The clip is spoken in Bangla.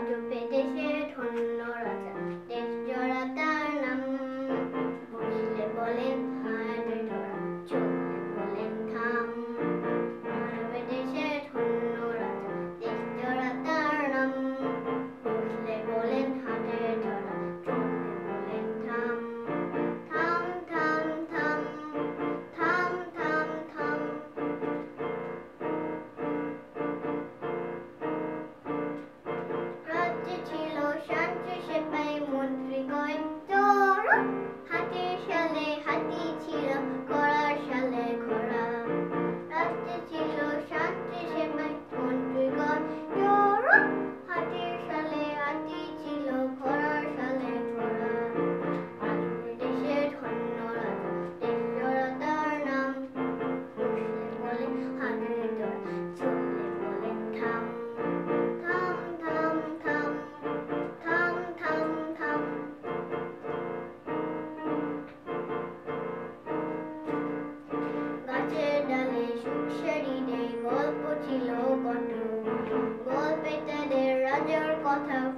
আজবে দেশের ধন্য রাজা, দেশ জোড়া তার নাম। বসলে বলেন হায় ধরা, চললে বলেন থাম। আজবে দেশের ধন্য রাজা, দেশ জোড়া তার নাম। বসলে বলেন হাতে ধরা, চললে বলেন থাম। থাম থাম থাম, থাম থাম থাম। রাজ্যে ছিল শান্তি সেপাই মন্ত্রী কয়েকজন, হাতির শালে হাতি ছিল, ঘোড়ার শালে ঘোড়া। রাজ্যে ছিল শান্তি সেপাই মন্ত্রী কয়েকজন, হাতির শালে হাতি ছিল, ঘোড়ার শালে ঘোড়া। আজবে দেশের ধন্য রাজা, দেশ জোড়া তার নাম। বসলে বলেন হাতে ধরা, চললে বলেন থাম। থাম থাম থাম, থাম থাম থাম। গাছের ডালে সুখ শরীরে গল্প ছিল কত, গল্পে তাদের রাজার কথা